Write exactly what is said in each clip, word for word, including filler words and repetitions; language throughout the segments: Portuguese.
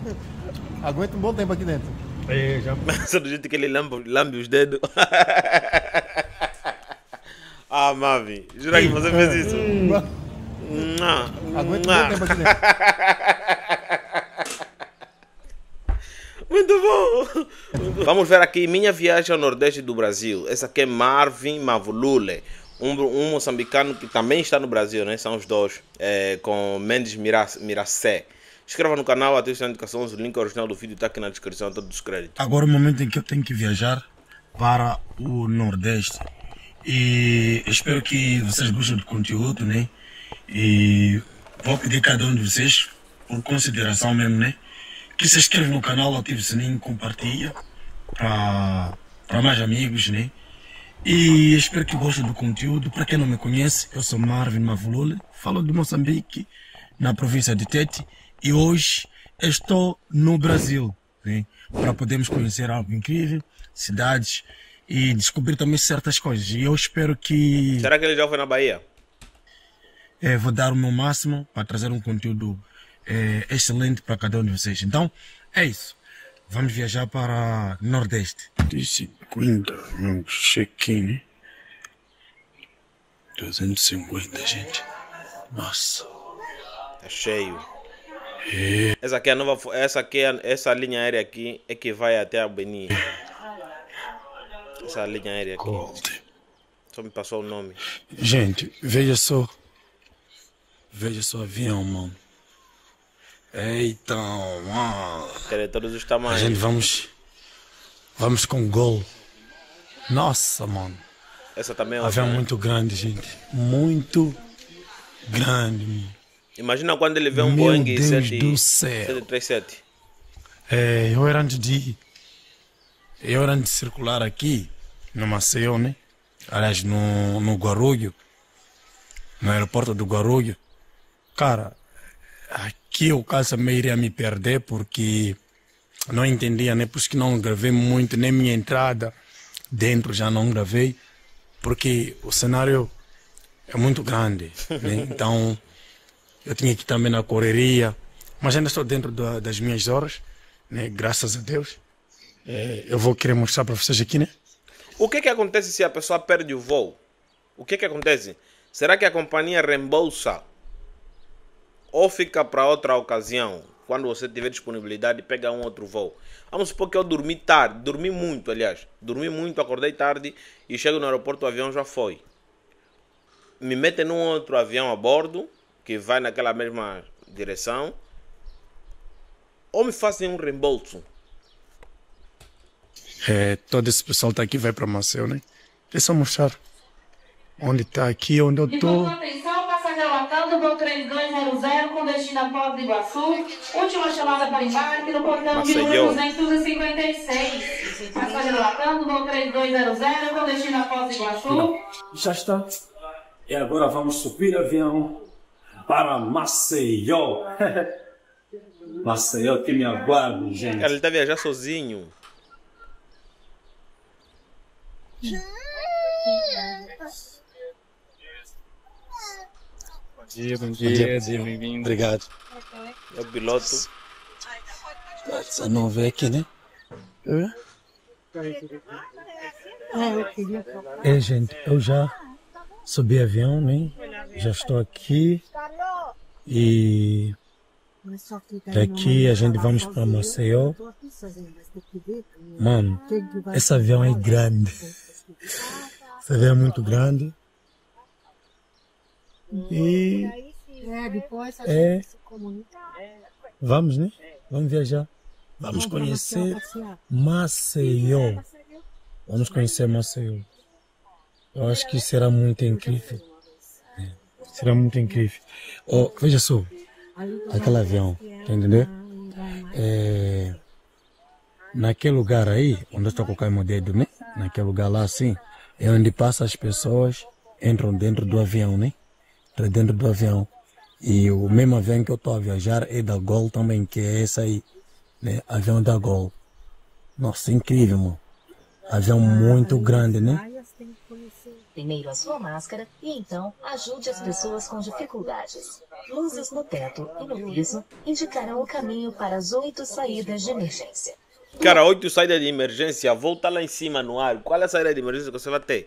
Aguenta um bom tempo aqui dentro. É, já. Só do jeito que ele lambe, lambe os dedos. Ah, Mavi, jura que você fez isso? Aguenta um bom tempo aqui dentro. Muito bom! Vamos ver aqui minha viagem ao Nordeste do Brasil. Essa aqui é Marvin Mavulule, um, um moçambicano que também está no Brasil, né? São os dois, é, com Mendes Miracé. Inscreva no canal, ative o sininho de notificações, o link original do vídeo está aqui na descrição, todos os créditos. Agora é o momento em que eu tenho que viajar para o Nordeste. E espero que vocês gostem do conteúdo, né? E vou pedir a cada um de vocês, por consideração mesmo, né? Que se inscreva no canal, ative o sininho, compartilha para mais amigos, né? E espero que gostem do conteúdo. Para quem não me conhece, eu sou Marvin Mavulule, falo de Moçambique, na província de Tete, e hoje estou no Brasil, né? Para podermos conhecer algo incrível, cidades e descobrir também certas coisas. E eu espero que... Será que ele já foi na Bahia? É, vou dar o meu máximo para trazer um conteúdo é, excelente para cada um de vocês. Então, é isso. Vamos viajar para Nordeste. cinquenta, meu check-in. duzentos e cinquenta, gente. Nossa. Tá cheio. É. Essa aqui é a nova... Essa, aqui é, essa linha aérea aqui é que vai até a Benin. Essa linha aérea aqui. Gold. Só me passou o nome. Gente, veja só. Veja só o avião, mano. Eita, mano. Quer todos os A tamanhos. gente vamos... Vamos com Gol. Nossa, mano. Essa também é Avião outra, né? muito grande, gente. Muito grande, mano. Imagina quando ele vê um Meu Boeing Deus sete do céu. sete três sete. É, eu era antes de... Eu era antes de circular aqui, no Maceió, né? Aliás, no, no Guarulho. No aeroporto do Guarulho. Cara, aqui eu quase meio iria me perder porque não entendia, né? Por isso que não gravei muito, nem minha entrada dentro já não gravei, porque o cenário é muito grande, né? Então eu tinha que ir também na correria, mas ainda estou dentro da, das minhas horas, né? Graças a Deus. É, eu vou querer mostrar para vocês aqui, né? O que que acontece se a pessoa perde o voo? O que que acontece? Será que a companhia reembolsa? Ou fica para outra ocasião? Quando você tiver disponibilidade, pega um outro voo. Vamos supor que eu dormi tarde, dormi muito, aliás. Dormi muito, acordei tarde e chego no aeroporto, o avião já foi. Me metem num outro avião a bordo, que vai naquela mesma direção. Ou me fazem um reembolso. É, todo esse pessoal está aqui, vai para Maceió, né? Deixa eu mostrar onde está aqui, onde eu De estou. toda atenção, passageiro lotado, voo três dois zero zero com destino a Foz do Iguaçu. Última chamada para embarque no portão de número duzentos e cinquenta e seis. Passageiro lotado, voo três dois zero zero com destino a Foz do Iguaçu. Já está. E agora vamos subir avião para Maceió. Maceió que me aguarde, gente. Cara, ele está viajando sozinho. Bom dia, bom dia, seja bem-vindo. Obrigado. É o piloto. Essa não vê aqui, né? É, gente, eu já subi avião, né? Já estou aqui. E daqui a gente vamos para Maceió. Mano, esse avião é grande. Esse avião é muito grande. E é, vamos, né? Vamos viajar. Vamos conhecer Maceió. Vamos conhecer Maceió. Eu acho que será muito incrível. É, será muito incrível. Oh, veja só, aquele avião, tá entendendo? É, naquele lugar aí, onde eu estou colocando meu dedo, né? Naquele lugar lá assim, é onde passa as pessoas, entram dentro do avião, né? Entram dentro do avião. E o mesmo avião que eu estou a viajar é da Gol também, que é esse aí, né? Avião da Gol. Nossa, incrível, mano. Avião muito grande, né? Primeiro a sua máscara e então ajude as pessoas com dificuldades. Luzes no teto e no piso indicarão o caminho para as oito saídas de emergência. Cara, oito saídas de emergência, volta lá em cima no ar. Qual é a saída de emergência que você vai ter?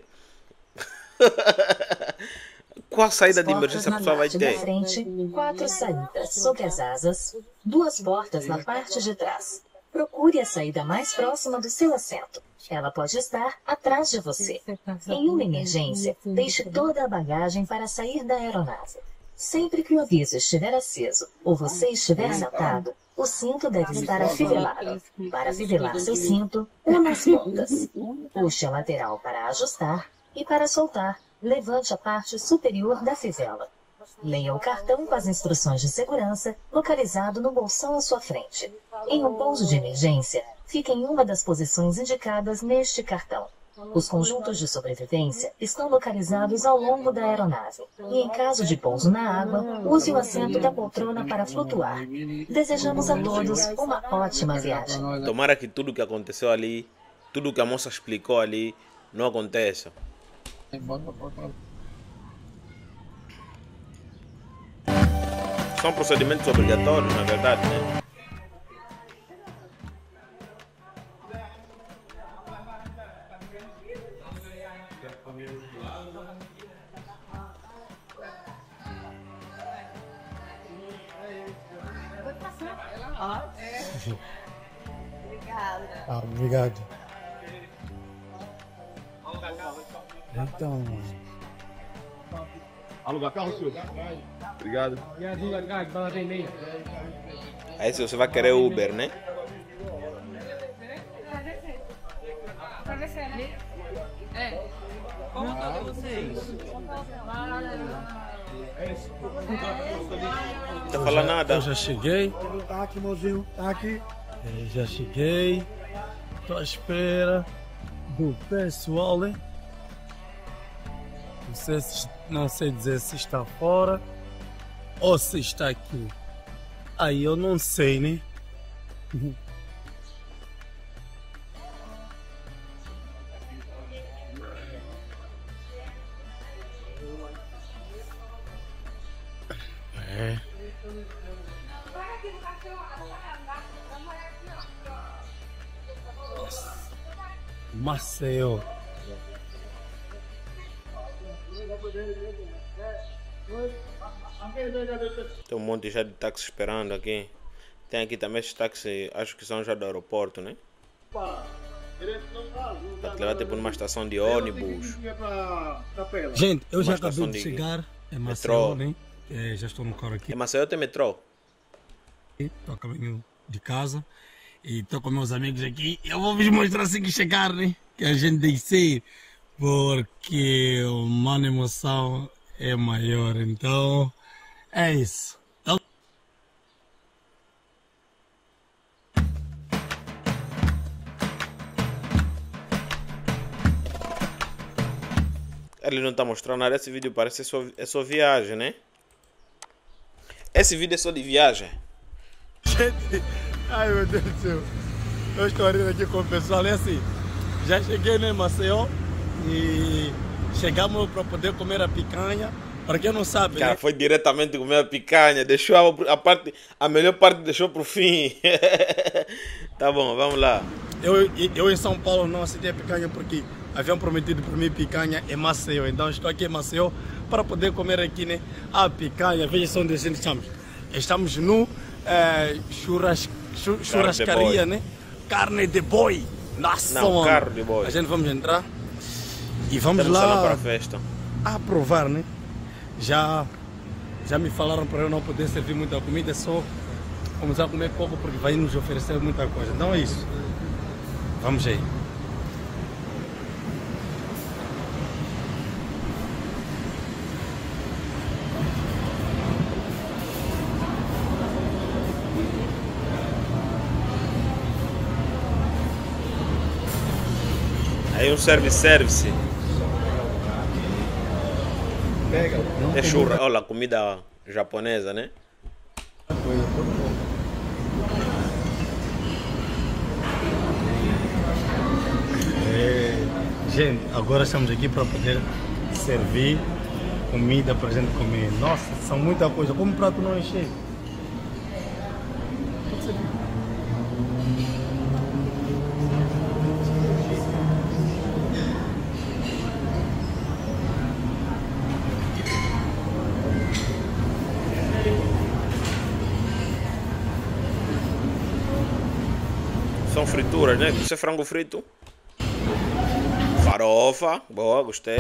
Qual a saída de emergência a pessoa vai ter? Na frente, quatro saídas sobre as asas, duas portas na parte de trás. Procure a saída mais próxima do seu assento. Ela pode estar atrás de você. Em uma emergência, deixe toda a bagagem para sair da aeronave. Sempre que o aviso estiver aceso ou você estiver sentado, o cinto deve estar afivelado. Para afivelar seu cinto, una as pontas. Puxe a lateral para ajustar e para soltar, levante a parte superior da fivela. Leia o cartão com as instruções de segurança localizado no bolsão à sua frente. Em um pouso de emergência, fique em uma das posições indicadas neste cartão. Os conjuntos de sobrevivência estão localizados ao longo da aeronave. E em caso de pouso na água, use o assento da poltrona para flutuar. Desejamos a todos uma ótima viagem. Tomara que tudo que aconteceu ali, tudo que a moça explicou ali, não aconteça. São procedimentos obrigatórios, na verdade, né? Ah, obrigado. Então, alugar carro, senhor? Obrigado. Aí se você vai querer Uber, né? É. Como tá pra vocês? Não tá falando nada. Eu já cheguei. tá aqui, mozinho, tá aqui. Eu já cheguei. Tô à espera do pessoal, né? Não sei, se, não sei dizer se está fora ou se está aqui. Aí eu não sei, né? É. Maceió. Tem um monte já de táxi esperando aqui. Tem aqui também esses táxis, acho que são já do aeroporto, né? Para te levar tipo numa estação de ônibus. Gente, eu Uma já estação acabei de de chegar. É metrô. Maceió, né? É, já estou no carro aqui. É Maceió tem metrô? Estou a caminho de casa. E estou com meus amigos aqui. Eu vou vos mostrar assim que chegar, né? Que a gente descer. Porque uma emoção é maior. Então, é isso. Então... Ele não está mostrando nada. Esse vídeo parece só, é só viagem, né? Esse vídeo é só de viagem. Gente, ai meu Deus do céu. Eu estou rindo aqui com o pessoal. É assim, já cheguei em Maceió e chegamos para poder comer a picanha. Para quem não sabe, Cara, né? foi diretamente comer a picanha. Deixou a, a, parte, a melhor parte deixou pro fim. Tá bom, vamos lá. Eu, eu em São Paulo não aceitei a picanha porque haviam prometido para mim picanha em Maceió. Então estou aqui em Maceió para poder comer aqui, né, a picanha. Veja só onde a gente estamos. Estamos no é, churras, chur, churrascaria, né? Carne de boi. Nossa, Não, mano. carne de boi. A gente vamos entrar e vamos Temos salão lá para a festa. a provar, né? Já, já me falaram para eu não poder servir muita comida, é só começar a comer pouco porque vai nos oferecer muita coisa. Então é isso. Vamos aí. Aí um service-service. É churra, olha, comida japonesa, né? É, gente, agora estamos aqui para poder servir comida pra gente comer. Nossa, são muita coisa. Como o prato não encher? Pode servir. São frituras, né? Isso é frango frito. Farofa, boa, gostei.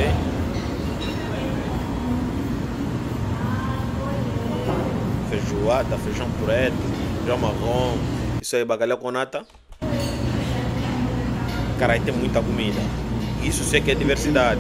Feijoada, feijão preto, feijão marrom. Isso aí, bacalhau com nata. Cara, aí tem muita comida. Isso sim que é diversidade.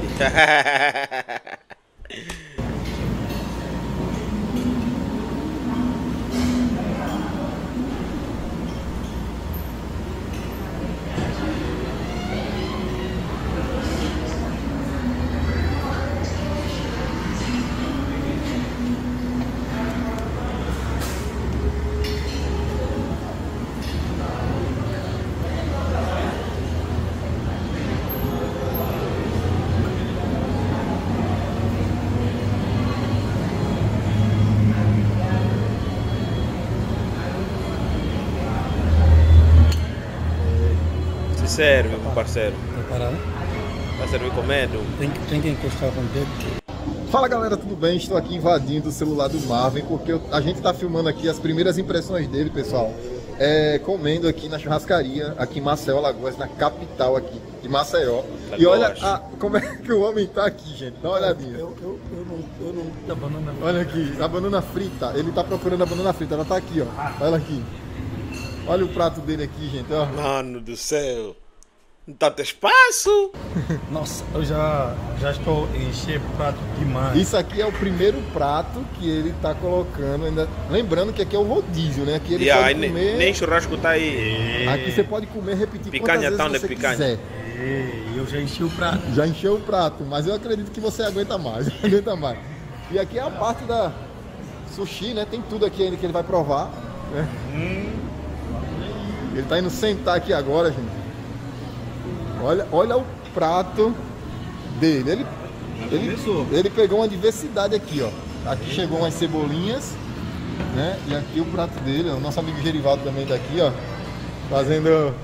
Serve, meu parceiro. Preparado? Vai servir com medo? Tem, tem que encostar com o dedo. Fala galera, tudo bem? Estou aqui invadindo o celular do Marvin porque eu, a gente está filmando aqui as primeiras impressões dele, pessoal. É, comendo aqui na churrascaria, aqui em Maceió, Alagoas, na capital aqui de Maceió. Alagoas. E olha a, como é que o homem tá aqui, gente. Dá uma olhadinha. Eu, eu, eu não, eu não da banana. Olha aqui, a banana frita. Ele tá procurando a banana frita, ela tá aqui, ó. Olha aqui. Olha o prato dele aqui, gente, ó. Mano do céu. Não tá tendo espaço? Nossa, eu já, já estou a encher prato demais. Isso aqui é o primeiro prato que ele tá colocando. Ainda... Lembrando que aqui é o rodízio, né? Aqui ele yeah, pode comer... nem, nem churrasco tá aí. Aqui você pode comer, repetir picanha quantas tá vezes onde você é picanha. quiser. E eu já enchi o prato. Já encheu o prato, mas eu acredito que você aguenta mais. Aguenta mais. E aqui é a parte da sushi, né? Tem tudo aqui ainda que ele vai provar, né? Hum. Ele tá indo sentar aqui agora, gente. Olha, olha o prato dele. Ele, ele, ele pegou uma diversidade aqui, ó. Aqui chegou umas cebolinhas, né? E aqui o prato dele, o nosso amigo Gerivaldo também tá aqui, ó. Fazendo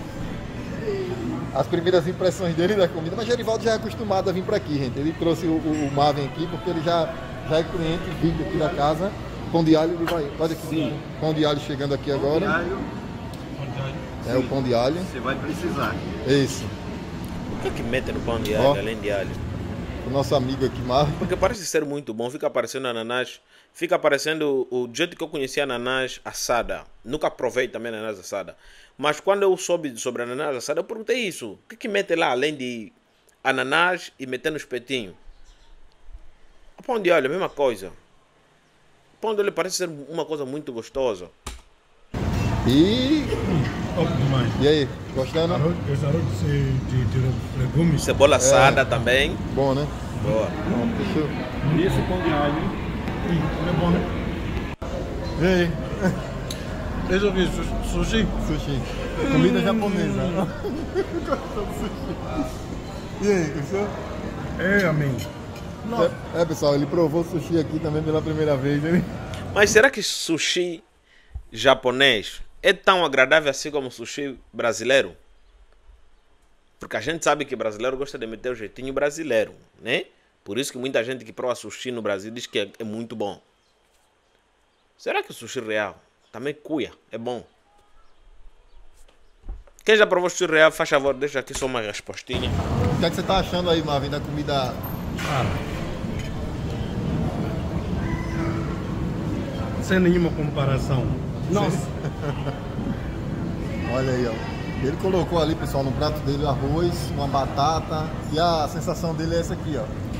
as primeiras impressões dele da comida. Mas Gerivaldo já é acostumado a vir para aqui, gente. Ele trouxe o, o, o Marvin aqui porque ele já, já é cliente, vídeo aqui da casa. Pão de alho, ele vai. Olha aqui, sim. Pão de alho chegando aqui agora. Pão de alho. É sim, o pão de alho. Você vai precisar. Isso. O que é que mete no pão de alho, ó, além de alho? O nosso amigo aqui, Marvin. Porque parece ser muito bom. Fica aparecendo ananás. Fica aparecendo o, o jeito que eu conhecia ananás assada. Nunca provei também ananás assada. Mas quando eu soube sobre ananás assada, eu perguntei isso. O que é que mete lá, além de ananás e meter no espetinho? O pão de alho, a mesma coisa. O pão de alho parece ser uma coisa muito gostosa. E... Oh, demais. E aí, gostando? Arroz, esse arroz de, de, de legumes. Cebola assada é. também. Bom, né? Boa. Bom, deixa eu... E esse pão de alho? Hum, é bom, né? E aí? Resolvi, sushi? Sushi. Comida japonesa. E aí, gostou? É, amigo. É, é, pessoal, ele provou sushi aqui também pela primeira vez. Hein? Mas será que sushi japonês é tão agradável assim como o sushi brasileiro? Porque a gente sabe que brasileiro gosta de meter o jeitinho brasileiro, né? Por isso que muita gente que prova sushi no Brasil diz que é, é muito bom. Será que o sushi real também cuia? É bom? Quem já provou sushi real, faz favor, deixa aqui só uma respostinha. O que é que você tá achando aí, Marvin, da comida? Ah, sem nenhuma comparação. Nossa. Olha aí, ó. Ele colocou ali, pessoal, no prato dele arroz, uma batata. E a sensação dele é essa aqui, ó.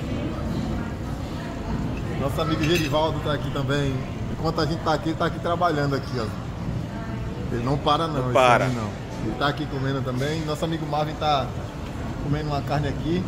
Nosso amigo Gerivaldo tá aqui também. Enquanto a gente tá aqui, ele tá aqui trabalhando aqui, ó. Ele não para não. Não para. Aí, não. Ele tá aqui comendo também. Nosso amigo Marvin tá comendo uma carne aqui.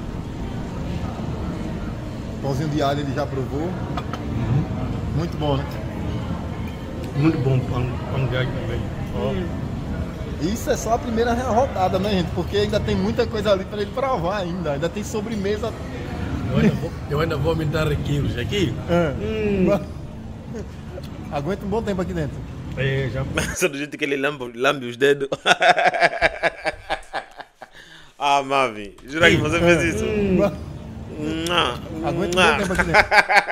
Pãozinho de alho ele já provou. Uhum. Muito bom, né? Muito bom pão, pão de alho também. Hum. Isso é só a primeira rodada, né, gente? Porque ainda tem muita coisa ali para ele provar ainda. Ainda tem sobremesa Eu ainda vou, eu ainda vou aumentar quilos aqui. É. Hum. Aguenta um bom tempo aqui dentro. É, já. Só do jeito que ele lambe, lambe os dedos. Ah, Mavi, jura que você fez isso? Hum. Aguenta um bom tempo aqui dentro.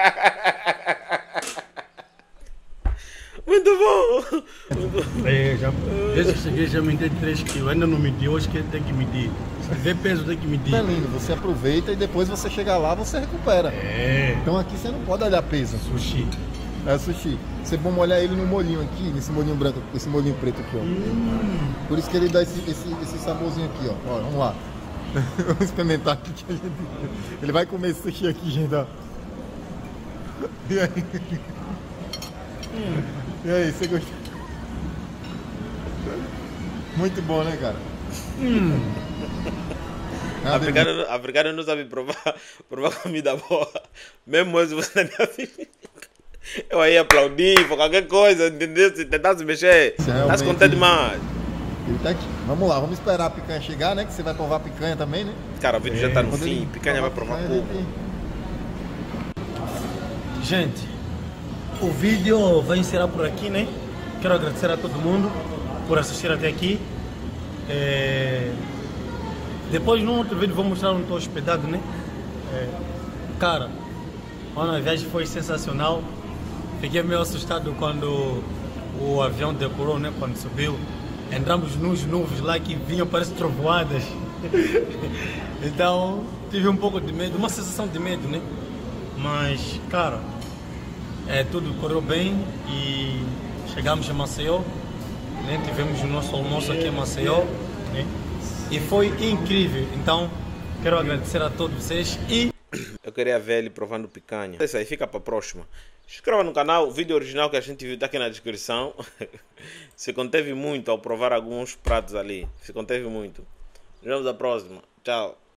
Muito bom! Muito... É, já, desde que cheguei já aumentei três quilos. Ainda não medi, hoje que tem que medir. Se tiver peso, tem que medir. É lindo, você aproveita e depois você chega lá, você recupera. É. Então aqui você não pode olhar peso. Sushi. É sushi. Você vai molhar ele no molhinho aqui, nesse molhinho branco, esse molhinho preto aqui, ó. Hum. Por isso que ele dá esse, esse, esse saborzinho aqui, ó. Ó, vamos lá. Vamos experimentar aqui. Que a gente... Ele vai comer esse sushi aqui, gente, ó. E aí? Hum. E aí, você gostou? Muito bom, né, cara? Hum. Africano, africano não sabe provar, provar comida boa. Mesmo hoje você na minha vida. Eu aí aplaudi por qualquer coisa, entendeu? Se tentar se mexer, tá se contando demais. Ele tá aqui. Vamos lá, vamos esperar a picanha chegar, né? Que você vai provar a picanha também, né? Cara, o vídeo é. já tá no Quando fim, picanha vai provar pouco. Gente, o vídeo vai encerrar por aqui, né? Quero agradecer a todo mundo por assistir até aqui. É... Depois, no outro vídeo, vou mostrar onde estou hospedado, né? É... Cara, a viagem foi sensacional. Fiquei meio assustado quando o avião decolou, né? Quando subiu. Entramos nos nuvens lá que vinham, parece trovoadas. Então, tive um pouco de medo, uma sensação de medo, né? Mas, cara, é, tudo correu bem e chegamos a Maceió, né? Tivemos o nosso almoço aqui em Maceió, né? E foi incrível. Então, quero agradecer a todos vocês e... Eu queria ver ele provando picanha. Isso aí, fica para a próxima. Inscreva no canal, o vídeo original que a gente viu está aqui na descrição. Se conteve muito ao provar alguns pratos ali. Se conteve muito. Nos vemos na próxima. Tchau.